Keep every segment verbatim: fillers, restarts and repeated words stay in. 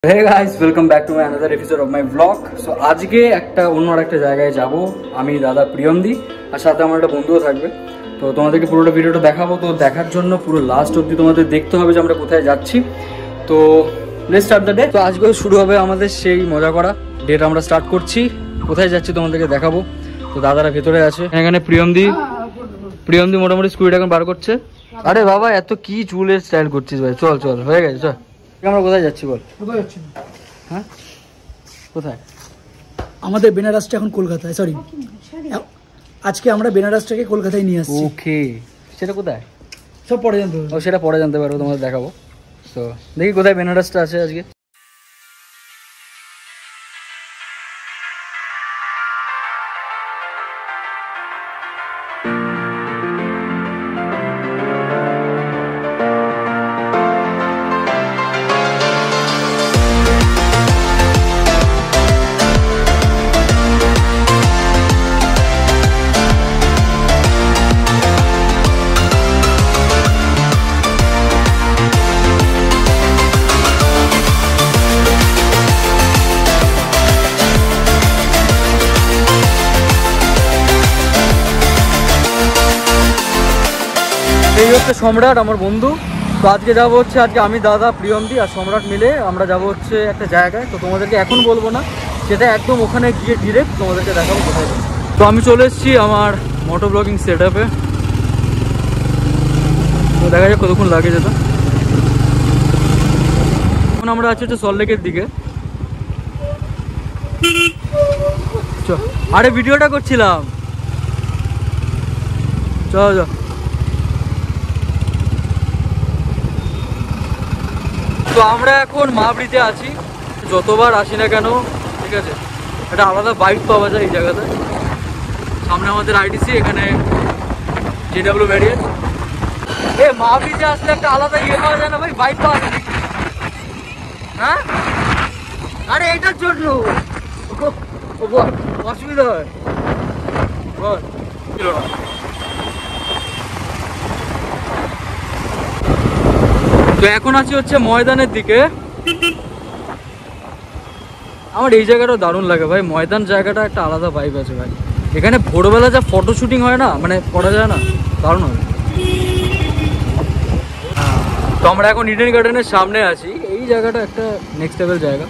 Hey guys, welcome back to my another episode of my vlog. So আজকে একটা অন্য একটা জায়গায় যাব আমি দাদা প্রিয়মদি আর সাথে আমার একটা বন্ধুও থাকবে। তো তোমাদেরকে পুরোটা ভিডিওটা দেখাবো, তো দেখার জন্য পুরো লাস্ট অবধি তোমাদের দেখতে হবে যে আমরা কোথায় যাচ্ছি। তো লেটস স্টার্ট দ্য ডে। তো আজকে শুরু হবে আমাদের সেই মজা করা ডেট। আমরা স্টার্ট করছি, কোথায় যাচ্ছি তোমাদেরকে দেখাবো। তো দাদারা ভেতরে আছে, এখানে প্রিয়মদি প্রিয়মদি মোটামুটি স্কুটিটা এখন বার করছে। আরে বাবা এত কি চুলের স্টাইল করছিস ভাই, চল চল হয়ে গেছে চল। আমরা কোথায় যাচ্ছি বল? কোথায় যাচ্ছি? হ্যাঁ কোথায়? আমাদের বেনারসটা এখন কলকাতায়, সরি আজকে আমরা বেনারসটাকে কলকাতায় নিয়ে আসছি। ওকে, সেটা কোথায় সব পরে জানতে পারবো। ও সেটা পরে জানতে পারবো, তোমাদের দেখাবো। তো দেখি কোথায় বেনারসটা আছে আজকে। এই হচ্ছে সম্রাট আমার বন্ধু। তো আজকে যাবো হচ্ছে, আজকে আমি দাদা প্রিয়মদি আর সম্রাট মিলে আমরা যাবো হচ্ছে একটা জায়গায়। তো তোমাদেরকে এখন বলবো না, সেটা একদম ওখানে গিয়ে ডিরেক্ট তোমাদেরকে দেখাবো কোথায় যাবো। তো আমি চলে এসেছি আমার মোটো ব্লগিং সেট আপে। তো দেখা যাক কতক্ষণ লাগে যেত। এখন আমরা আছি হচ্ছে সল্টলেকের দিকে। চল, আরে ভিডিওটা করছিলাম, চল চল। তো আমরা এখন মাবড়িতে আছি। যতবার আসি না কেন, ঠিক আছে, একটা আলাদা বাইক পাওয়া যায় এই জায়গাতে। সামনে আমাদের আইডিসি, এখানে জেডাব্লিউ ব্যারিয়ার। এ মাবড়িতে আসলে একটা আলাদা ইয়ে পাওয়া যায় না ভাই, বাইক পাওয়া যায়। হ্যাঁ আরে এটার জন্য অসুবিধা হয় বল ছিল না। তো এখন আছি হচ্ছে ময়দানের দিকে। আমার এই জায়গাটাও দারুণ লাগে ভাই, ময়দান জায়গাটা একটা আলাদা ভাইব আছে ভাই। এখানে ভোরবেলা যা ফটো শুটিং হয় না, মানে করা যায় না, দারুণ হবে। তো আমরা এখন ইডেন গার্ডেনের সামনে আছি। এই জায়গাটা একটা নেক্সট লেভেল জায়গা।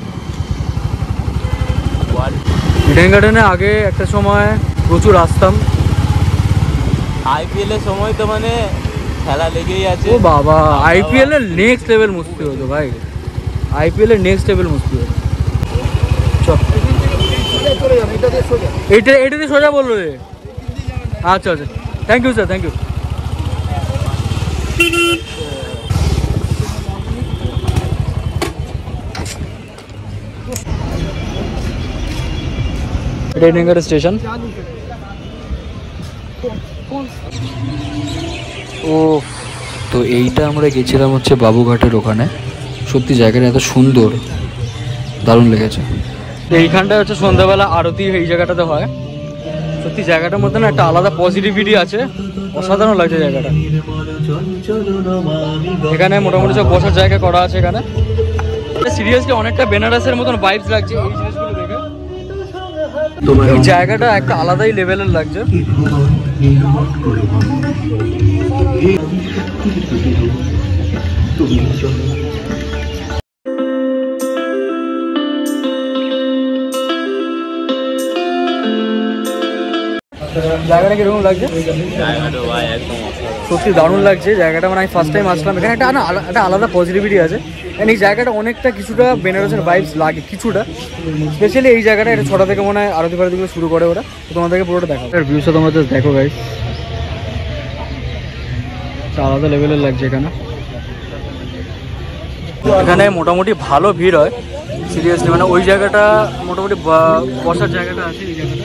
ইডেন গার্ডেনে আগে একটা সময় প্রচুর আসতাম। আইপিএল এর সময় তো মানে খেলা লেগেই আছে। ও বাবা, আইপিএল এর নেক্সট লেভেল মুস্তি হতো ভাই, আইপিএল এর নেক্সট লেভেল মুস্তি হতো। এইটা এটা দিয়ে সোজা বললো রে। আচ্ছা আচ্ছা, thank you sir, thank you. রেডিঙ্গার স্টেশন। ও তো এইটা আমরা গেছিলাম হচ্ছে বাবুঘাটের ওখানে। সত্যি জায়গাটা এত সুন্দর, দারুণ লেগেছে। এইখানটা হচ্ছে সন্ধ্যাবেলা আরতি এই জায়গাটাতে হয়। সত্যি জায়গাটার মধ্যে না একটা আলাদা পজিটিভিটি আছে, অসাধারণ লাগছে জায়গাটা। এখানে মোটামুটি সব বসার জায়গা করা আছে। এখানে সিরিয়াসলি অনেকটা বেনারসের মতন ভাইবস লাগছে এই জিনিসগুলো দেখে। এই জায়গাটা একটা আলাদাই লেভেলের লাগছে। জায়গাটা কিরকম লাগছে? সত্যি দারুণ লাগছে জায়গাটা। মানে আমি ফার্স্ট টাইম আসলাম এখানে, একটা না একটা আলাদা পজিটিভিটি আছে। এই জায়গাটা অনেকটা কিছুটা বেনারসের ভাইবস লাগে কিছুটা, স্পেশালি এই জায়গাটা। এটা ছটা থেকে মনে হয় আরতি ফারতিগুলো শুরু করে ওরা। তো তোমাদেরকে পুরোটা দেখো, ভিউসটা তোমরা জাস্ট দেখো গাইস, আলাদা লেভেলের লাগছে এখানে। এখানে মোটামুটি ভালো ভিড় হয় সিরিয়াসলি, মানে ওই জায়গাটা মোটামুটি বসার জায়গাটা আছে এই জায়গাটা।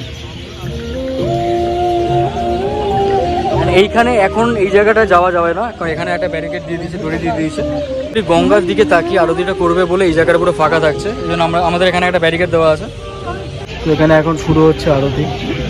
এইখানে এখন এই জায়গাটা যাওয়া যাবে না, কারণ এখানে একটা ব্যারিকেড দিয়ে দিয়েছে, দড়ি দিয়ে দিয়েছে। গঙ্গার দিকে তাকিয়ে আরতিটা করবে বলে এই জায়গাটা পুরো ফাঁকা থাকছে, এই জন্য আমরা আমাদের এখানে একটা ব্যারিকেড দেওয়া আছে। তো এখানে এখন শুরু হচ্ছে আরতি।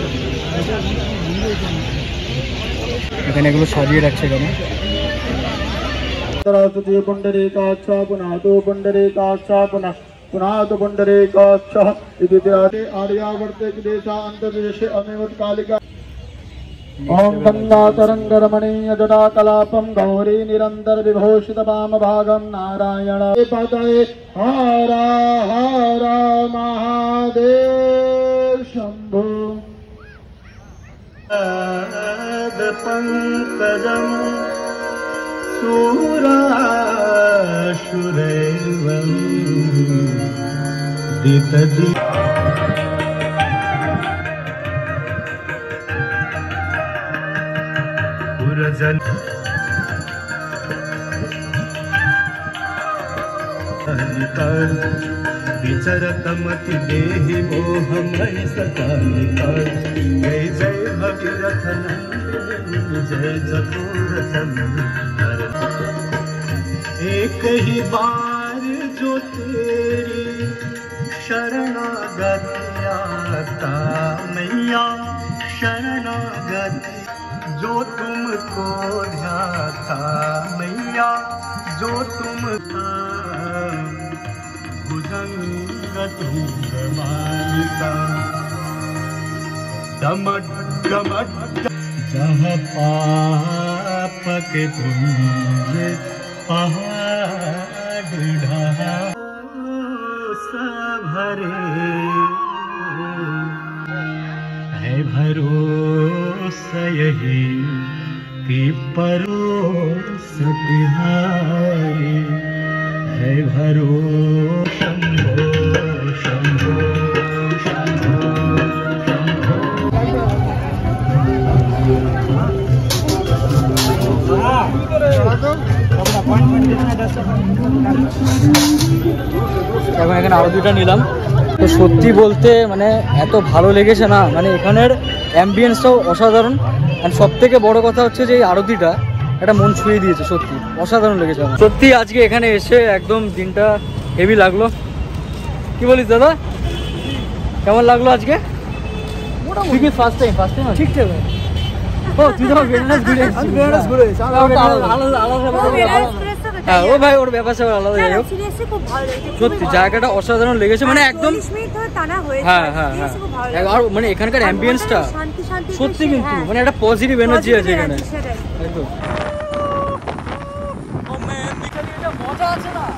এখানে এগুলো সাজিয়ে রাখছে এখানে। सरस्वती पुंडरीकाक्षा पुनः तो पुंडरीकाक्षा पुनः पुनात पुंडरीकाक्षः इति तिराते आर्यावर्ते देशा अंतर्देशे अमेवत्कालिका ओम गंगा तरंगरमणीय जटाकलापम गौरी निरंतर विभूषित वाम भागम नारायण पतये हरा हरा महादेव शंभो पंकजम सुरासुरैर्वं दितदि पुरजन विचरतमति देहि मोहमय सकालिका जय जय भगीरथ नंदन जय चकोर चंद्र एक ही बार जो तेरी शरणागति आता मैया शरणागति जो तुमको ध्याता मैया जो तुमका भुजंग तुंगमालिका डमट डमट जहाँ पाप के पुंज पहाड़ ढहा भरे है भरोसा यही कि परोस तिहारी है भरोसा शंभो शंभो शंभो এখন এখানে আরো দুটা নিলাম তো সত্যি বলতে মানে এত ভালো লেগেছে না মানে এখানের অ্যাম্বিয়েন্সটাও অসাধারণ আর সব থেকে বড় কথা হচ্ছে যে এই আরতিটা একটা মন ছুঁয়ে দিয়েছে সত্যি অসাধারণ লেগেছে আমার সত্যি আজকে এখানে এসে একদম দিনটা হেভি লাগলো কি বলিস দাদা কেমন লাগলো আজকে তুই কি ফার্স্ট টাইম ফার্স্ট টাইম ঠিকঠাক ও তুই তো বেনারস ঘুরে এসেছিস বেনারস ঘুরে এসেছিস আলাদা আলাদা আলাদা হ্যাঁ ও ভাই ওর ব্যাপার স্যাপার আলাদা যাই হোক সত্যি জায়গাটা অসাধারণ লেগেছে মানে একদম হ্যাঁ হ্যাঁ হ্যাঁ আর মানে এখানকার অ্যাম্বিয়েন্সটা সত্যি কিন্তু মানে একটা পজিটিভ এনার্জি আছে এখানে একদম মজা আছে না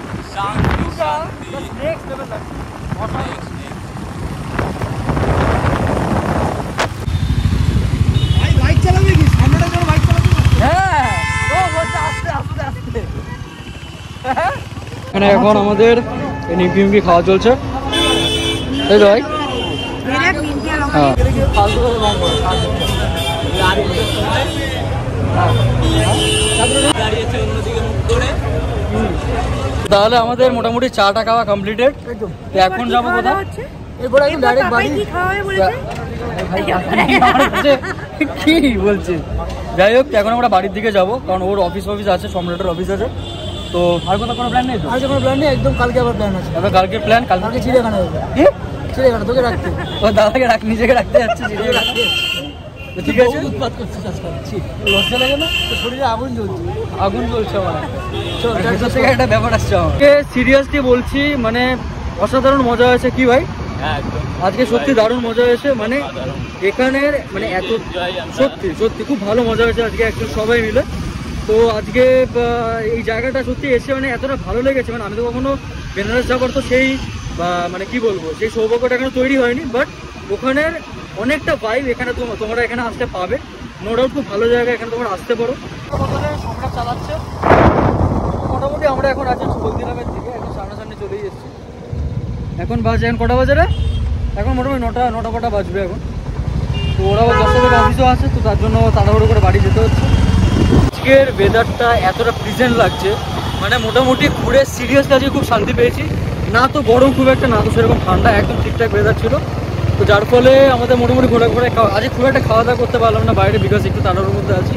এখানে এখন আমাদের নিমকি নিমকি খাওয়া চলছে তাই তো ভাই হ্যাঁ তাহলে আমাদের মোটামুটি চাটা খাওয়া কমপ্লিটেড এখন যাবো কোথাও এরপর একদম ডাইরেক্ট বাড়ি কি বলছি যাই হোক এখন আমরা বাড়ির দিকে যাবো কারণ ওর অফিস অফিস আছে সম্রাটের অফিস আছে তো আর কোথাও কোনো প্ল্যান নেই তো আর কোনো প্ল্যান নেই একদম কালকে আবার প্ল্যান আছে এবার কালকে প্ল্যান কালকে চিড়িয়াখানা হবে কি চিড়িয়াখানা তোকে রাখতে ও দাদাকে রাখ নিজেকে রাখতে যাচ্ছে চিড়িয়াখানা রাখতে তো ঠিক আছে উৎপাত করছিস আজকাল লজ্জা লাগে না তো শরীরে আগুন জ্বলছে আগুন জ্বলছে আমার চল ভেতর থেকে একটা ব্যাপার আসছে আমাকে সিরিয়াসলি বলছি মানে অসাধারণ মজা হয়েছে কি ভাই আজকে সত্যি দারুণ মজা হয়েছে মানে এখানের মানে এত সত্যি সত্যি খুব ভালো মজা হয়েছে আজকে একদম সবাই মিলে তো আজকে এই জায়গাটা সত্যি এসে মানে এতটা ভালো লেগেছে মানে আমি তো কখনো বেনারস যাবার তো সেই বা মানে কি বলবো সেই সৌভাগ্যটা এখনো তৈরি হয়নি বাট ওখানের অনেকটা ভাইব এখানে তোমরা এখানে আসতে পাবে নো ডাউট খুব ভালো জায়গা এখানে তোমরা আসতে পারো সম্রাট চালাচ্ছে মোটামুটি আমরা এখন আছি হলদিরামের দিকে এখন সামনাসামনি চলেই এসেছি এখন বাজে এখন কটা বাজে রে এখন মোটামুটি নটা নটা কটা বাজবে এখন তো ওরাও দশটা থেকে অফিসও আছে তো তার জন্য তাড়াহুড়ো করে বাড়ি যেতে হচ্ছে আজকের ওয়েদারটা এতটা প্রিজেন্ট লাগছে মানে মোটামুটি ঘুরে সিরিয়াসলি আজকে খুব শান্তি পেয়েছি না তো গরম খুব একটা না তো সেরকম ঠান্ডা একদম ঠিকঠাক ওয়েদার ছিল তো যার ফলে আমাদের মোটামুটি ঘোরা ঘোরা আজকে খুব একটা খাওয়া দাওয়া করতে পারলাম না বাইরে বিকজ একটু তাড়াহুড়োর মধ্যে আছি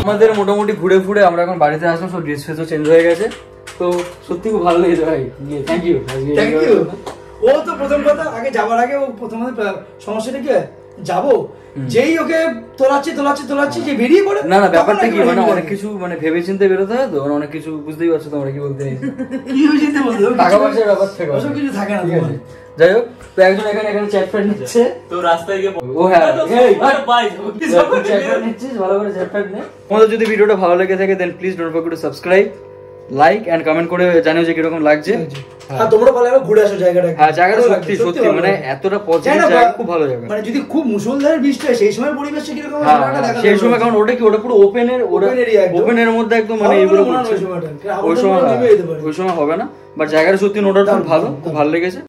আমাদের মোটামুটি ঘুরে ফুরে আমরা এখন বাড়িতে আসলাম, সব ড্রেস ফ্রেসও চেঞ্জ হয়ে গেছে। তো সত্যি খুব ভালো লেগেছে ভাই, থ্যাংক ইউ থ্যাংক ইউ। ও তো প্রথম কথা আগে যাওয়ার আগে ও প্রথমে সমস্যাটা কি যাবো, যেই ওকে তোলাচ্ছি তোলাচ্ছি তোলাচ্ছি যে বেরিয়ে পড়ে। না না ব্যাপারটা কি মানে অনেক কিছু মানে ভেবে চিন্তে বেরোতে হয় তো, মানে অনেক কিছু বুঝতেই পারছো তোমরা কি বলতে কি হয়ে যেতে বলতো টাকা পয়সার ব্যাপার থেকে ওসব কিছু থাকে না। যাই হোক, তো একজন এখানে এখানে চ্যাট ফ্যাট নিচ্ছে, তো রাস্তায় গিয়ে ও হ্যাঁ এই বাই চ্যাট ফ্যাট নিচ্ছিস, ভালো করে চ্যাট ফ্যাট নে। তোমাদের যদি ভিডিওটা ভালো লেগে থাকে then please don't forget to subscribe, like and comment করে জানিও যে কিরকম লাগছে। হ্যাঁ তোমরা ভালো লাগবে ঘুরে আসো জায়গাটা। হ্যাঁ জায়গাটা সত্যি সত্যি মানে এতটা পজিটিভ জায়গা, খুব ভালো জায়গা। মানে যদি খুব মুষলধারে বৃষ্টি হয় সেই সময় পরিবেশটা কিরকম হ্যাঁ সেই সময়, কারণ ওটা কি ওটা পুরো ওপেনের, ওপেনের মধ্যে একদম মানে এগুলো ওই সময় ওই সময় হবে না, বাট জায়গাটা সত্যি নোটার খুব ভালো, খুব ভালো লেগেছে।